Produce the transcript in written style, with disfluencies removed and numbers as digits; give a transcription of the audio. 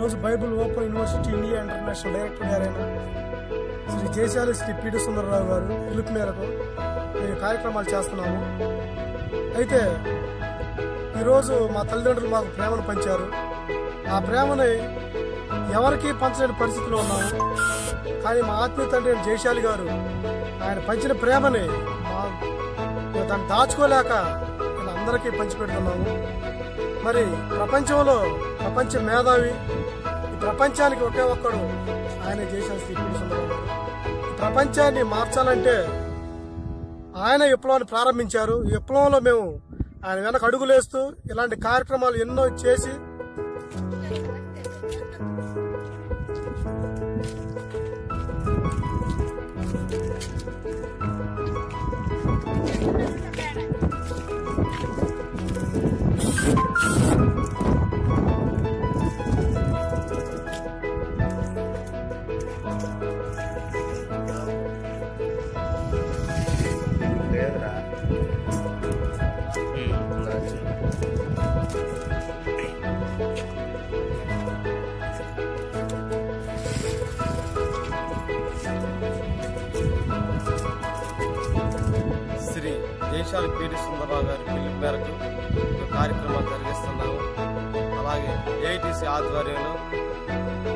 ఈరోజు Bible open university India international director గారైన Shri Jayashali Shri PD Sundararao గారు పిలుపు మేరకు మేము కార్యక్రమాలు చేస్తున్నాము. అయితే ఈరోజు మా తల్లిదండ్రులు మాకు ప్రేమను పంచారు. ఆ ప్రేమని ఎవరికీ పంచలేని పరిస్థితిలో ఉన్నాము. కానీ మా ఆత్మీయ తండ్రి జయశాలి గారు ఆయన పంచిన ప్రేమని దాన్ని దాచుకోలేక అందరికీ పంచిపెడుతున్నాము. మరి ప్రపంచంలో ప్రపంచ మేధావి, ఈ ప్రపంచానికి ఒకే ఒక్కడు ఆయన జయశాలి శ్రీ పీడి సుందరరావు గారు. ఈ ప్రపంచాన్ని మార్చాలంటే ఆయన విప్లవాన్ని ప్రారంభించారు. ఈ విప్లవంలో మేము ఆయన వెనక అడుగులేస్తూ ఇలాంటి కార్యక్రమాలు ఎన్నో చేసి శ్రీ జయశాలి పీడి సుందరరావు గారి పిలుపు మేరకు కార్యక్రమాలు జరిగిస్తున్నాము. అలాగే ఏఐటీసీ ఆధ్వర్యంలో